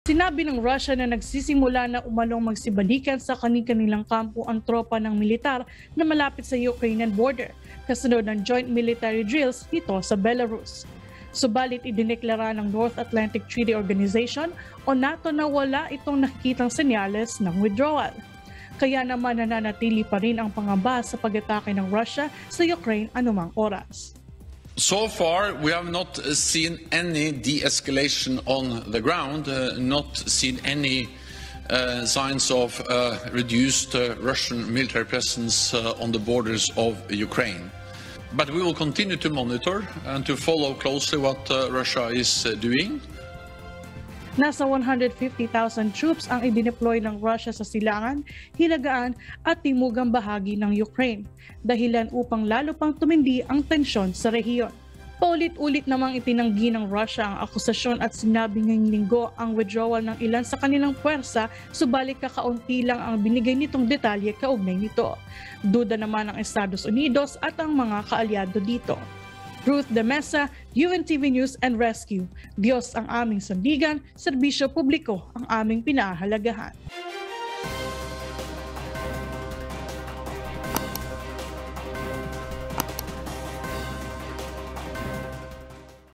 Sinabi ng Russia na nagsisimula na umanong magsibalikan sa kanilang kampo ang tropa ng militar na malapit sa Ukrainian border, kasunod ng joint military drills nito sa Belarus. Subalit idineklara ng North Atlantic Treaty Organization o NATO na wala itong nakikitang senyales ng withdrawal. Kaya naman nananatili pa rin ang pangamba sa pag-atake ng Russia sa Ukraine anumang oras. So far, we have not seen any de-escalation on the ground, not seen any signs of reduced Russian military presence on the borders of Ukraine. But we will continue to monitor and to follow closely what Russia is doing. Nasa 150,000 troops ang idineploy ng Russia sa silangan, hilagaan at timugang bahagi ng Ukraine, dahilan upang lalo pang tumindi ang tensyon sa rehiyon. Paulit-ulit namang itinanggi ng Russia ang akusasyon at sinabi ngayong linggo ang withdrawal ng ilan sa kanilang puwersa, subalit kakaunti lang ang binigay nitong detalye kaugnay nito. Duda naman ang Estados Unidos at ang mga kaalyado dito. Ruth De Mesa, UNTV News and Rescue. Diyos ang aming sandigan, serbisyo publiko ang aming pinahahalagahan.